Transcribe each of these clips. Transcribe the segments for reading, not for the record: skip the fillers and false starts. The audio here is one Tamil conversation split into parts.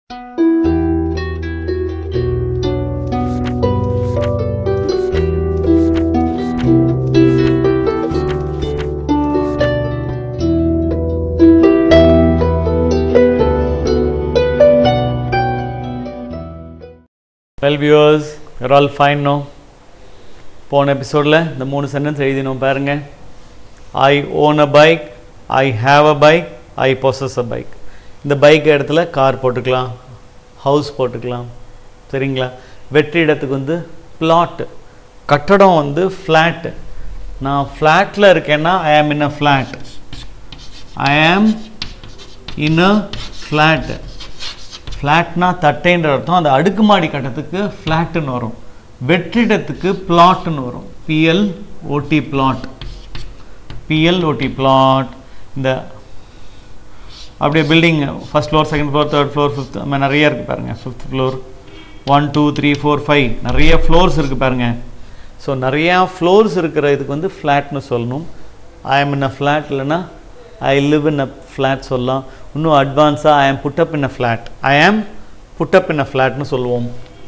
Well viewers, you're all fine now. போன எபிசோடில் இந்த 3 சென்டென்ஸ் எழுதினோம் பாருங்க. I own a bike, I have a bike, I possess a bike. இந்த பைக் இடத்துல கார் போட்டுக்கலாம், ஹவுஸ் போட்டுக்கலாம், சரிங்களா? வெற்றி இடத்துக்கு வந்து பிளாட், கட்டடம் வந்து ஃப்ளாட். நான் ஃப்ளாட்டில் இருக்கேன்னா I am in a flat. I am in a flat. ஃப்ளாட்னா தட்டைன்ற அர்த்தம். அந்த அடுக்குமாடி கட்டத்துக்கு ஃப்ளாட்டுன்னு வரும். வெற்றிடத்துக்கு பிளாட்னு வரும். PLOT plot. PLOT plot. இந்த அப்படியே building first floor, second floor, third floor, fifth, நிறைய இருக்குது பாருங்கள். ஃபிஃப்த் ஃப்ளோர் 1 2 3 4 5 நிறைய ஃப்ளோர்ஸ் இருக்குது பாருங்கள். ஸோ நிறையா ஃப்ளோர்ஸ் இருக்கிற இதுக்கு வந்து ஃப்ளாட்னு சொல்லணும். I am in a flat, இல்லைன்னா I live in a flat சொல்லலாம். இன்னும் அட்வான்ஸாக ஐ ஆம் புட் அப் இன் அ ஃப்ளாட். ஐ ஆம் புட் அப் இன் அ ஃப்ளாட்னு சொல்லுவோம்.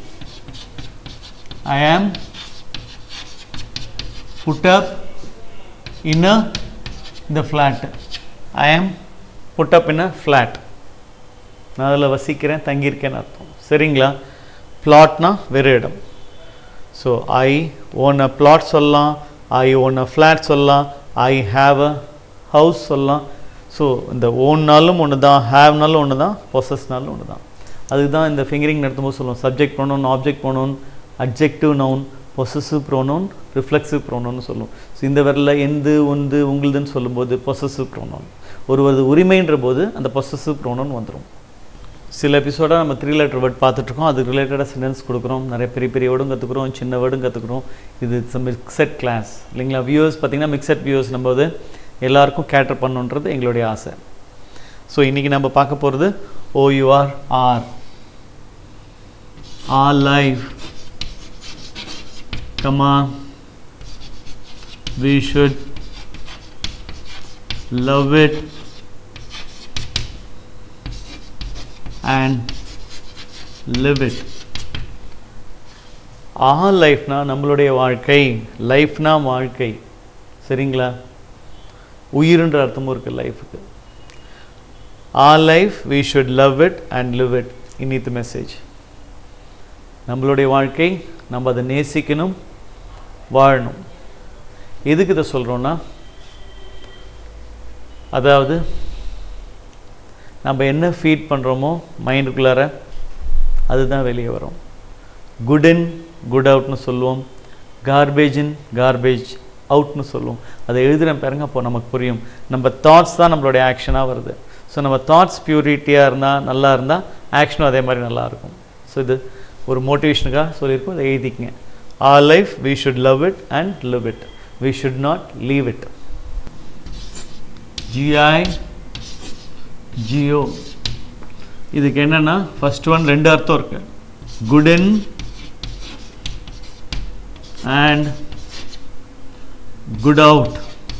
ஐ ஆம் புட் அப் இன் அ இந்த ஃப்ளாட். ஐ ஆம் புட் அப் இன் அ ஃப்ளாட். நான் அதில் வசிக்கிறேன், தங்கியிருக்கேன்னு அர்த்தம். சரிங்களா? பிளாட்னா வெறு இடம். So I own a plot சொல்லலாம், ஐ ஓன் அ ஃப்ளாட் சொல்லலாம், ஐ ஹாவ் அ ஹவுஸ் சொல்லலாம். ஸோ இந்த ஓன்னாலும் ஒன்று தான், ஹேவ்னாலும் ஒன்று தான், பொசஸ்னாலும் ஒன்று தான். அதுக்கு தான் இந்த ஃபிங்கரிங் நடத்தும்போது சொல்லுவோம், subject pronoun, object pronoun, adjective noun, possessive pronoun, reflexive ப்ரோனவுன்னு சொல்லுவோம். ஸோ இந்த வரல எந்து, உந்து, உங்களுதுன்னு சொல்லும்போது பொசசிவ் ப்ரோனவுன். ஒருவது உரிமைன்ற போது அந்த பொசசிவ் ப்ரோனவுன் வந்துடும். சில எபிசோடாக நம்ம 3 லெட்டர் வேர்ட் பார்த்துட்ருக்கோம். அதுக்கு ரிலேட்டடாக சென்டென்ஸ் கொடுக்குறோம். நிறைய பெரிய பெரிய வேர்டும் கற்றுக்குறோம், சின்ன வேர்டும் கற்றுக்குறோம். இது மிக்சட் கிளாஸ் இல்லைங்களா? வியூவர்ஸ் பார்த்திங்கன்னா மிக்சட் வியூவர்ஸ் நம்போது எல்லாருக்கும் கேட்டர் பண்ணுன்றது எங்களுடைய ஆசை. ஸோ இன்றைக்கி நம்ம பார்க்க போகிறது OUR our. Our life, we should love it and live it. Our lifeனா நம்மளுடைய வாழ்க்கை. லைஃப்னா வாழ்க்கை, சரிங்களா? உயிர்ன்ற அர்த்தமும் இருக்குது லைஃபுக்கு. Our life, we should love it and live it. இன்னித்து மெசேஜ். நம்மளுடைய வாழ்க்கை, நம்ம அதை நேசிக்கணும், வாழணும். எதுக்கு இதை சொல்கிறோன்னா, அதாவது நம்ம என்ன ஃபீட் பண்ணுறோமோ மைண்டுக்குள்ளார அதுதான் வெளியே வரும். குட் இன் குட் அவுட்னு சொல்லுவோம், கார்பேஜ் இன் கார்பேஜ் அவுட்னு சொல்லுவோம். அதை எழுதுகிறேன் பாருங்க, அப்போ நமக்கு புரியும். நம்ம தாட்ஸ் தான் நம்மளுடைய ஆக்ஷனாக வருது. ஸோ நம்ம தாட்ஸ் பியூரிட்டியாக இருந்தால், நல்லா இருந்தால், ஆக்ஷனும் அதே மாதிரி நல்லாயிருக்கும். ஸோ இது ஒரு மோட்டிவேஷனுக்காக சொல்லியிருக்கோம். இதை எழுதிக்கங்க. Our life, we should love it and live it. We should not leave it. GIGO. இதுக்கு என்னென்னா, ஃபர்ஸ்ட் ஒன் 2 அர்த்தம் இருக்கு. Good in and good out.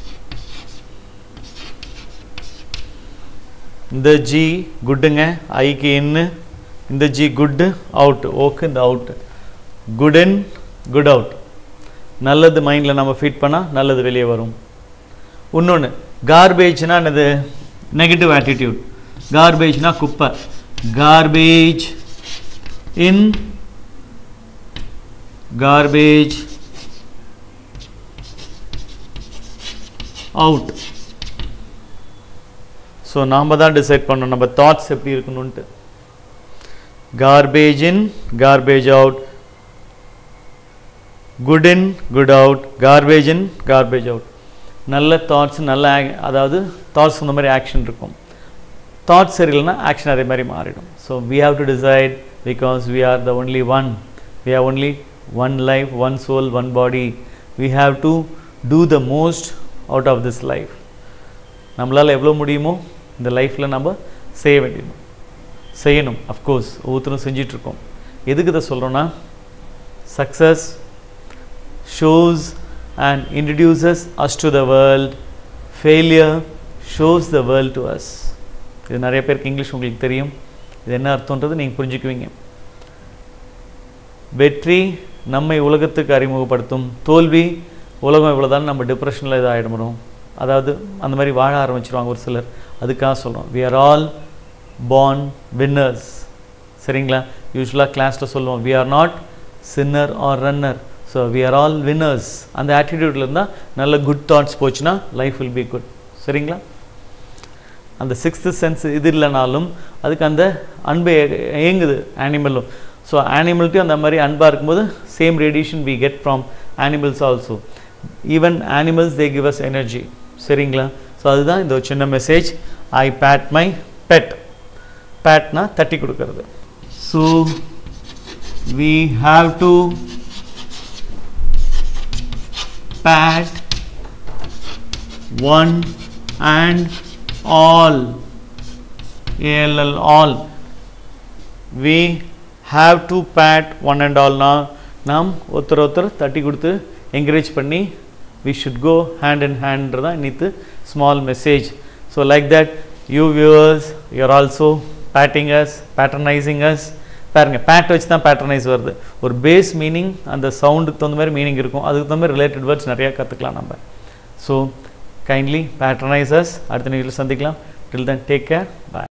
இந்த ஜி குட்டுங்க, ஐக்கு இன்னு, இந்த ஜி குட்டு, அவுட், ஓக்கு இந்த out. Good in good out. நல்லது மைண்டில் நம்ம ஃபீட் பண்ணால் நல்லது வெளியே வரும். இன்னொன்று கார்பேஜ்னா என்னது? Negative attitude. கார்பேஜ்னா குப்பை. Garbage in garbage out. So நாம் தான் டிசைட் பண்ணணும் நம்ம தாட்ஸ் எப்படி இருக்கணும்ன்ட்டு. Garbage in garbage out, good in good out, garbage in garbage out. நல்ல தாட்ஸ், நல்ல அதாவது தாட்ஸ் இந்த மாதிரி ஆக்ஷன் இருக்கும். தாட்ஸ் சரியில்லைன்னா ஆக்ஷன் அதே மாதிரி மாறிடும். So we have to decide, because we are the only one. We have only one life, one soul, one body. We have to do the most out of this life. நம்மளால் எவ்வளோ முடியுமோ இந்த லைஃப்பில் நம்ம செய்யணும். அஃப்கோர்ஸ் ஒவ்வொருத்தரும் செஞ்சிட்ருக்கோம். எதுக்கு இதை சொல்கிறோன்னா, success shows and introduces us to the world. Failure shows the world to us. இது நிறைய பேருக்கு இங்கிலீஷ் உங்களுக்கு தெரியும். இது என்ன அர்த்தம்ன்றது நீங்கள் புரிஞ்சுக்குவீங்க. வெற்றி நம்மை உலகத்துக்கு அறிமுகப்படுத்தும், தோல்வி உலகம் இவ்வளோதான் நம்ம டிப்ரெஷனில் இதாகிடுறோம், அதாவது அந்த மாதிரி வாழ ஆரம்பிச்சிருவாங்க ஒரு சிலர். அதுக்காக சொல்கிறோம் we are all born winners. சரிங்களா? யூஸ்வலாக கிளாஸில் சொல்லுவோம் we are not sinner or runner, so we are all winners. அந்த ஆட்டிடியூடில் இருந்தால் நல்ல குட் தாட்ஸ் போச்சுன்னா லைஃப் வில் பி குட். சரிங்களா? அந்த சிக்ஸ்த்து சென்ஸ் இது இல்லைனாலும் அதுக்கு அந்த அன்பு ஏங்குது ஆனிமலும். ஸோ ஆனிமல்ட்டையும் அந்த மாதிரி அன்பாக இருக்கும்போது same radiation we get from animals also. Even animals they give us energy. சரிங்களா? ஸோ அதுதான் இந்த ஒரு சின்ன message. I pat my pet. பேட்னா தட்டி கொடுக்கறது. So we have to pat one and all, all. We have to pat one and all. நாம் ஒருத்தர் தட்டி கொடுத்து என்கரேஜ் பண்ணி we should go hand in hand தான் இன்னித்து small message. So like that you viewers, you are also patting us, patronizing us. பாருங்க, பேட் வச்சு தான் பேட்ரனைஸ் வருது. ஒரு பேஸ் மீனிங் அந்த சவுண்டுக்கு தகுந்த மாதிரி மீனிங் இருக்கும், அதுக்கு தகுந்த மாதிரி ரிலேட்டட் வேர்ட்ஸ் நிறையா கற்றுக்கலாம் நம்ம. So kindly patronize us. அடுத்த நிகழ்ச்சியில் சந்திக்கலாம். Till then, take care. Bye.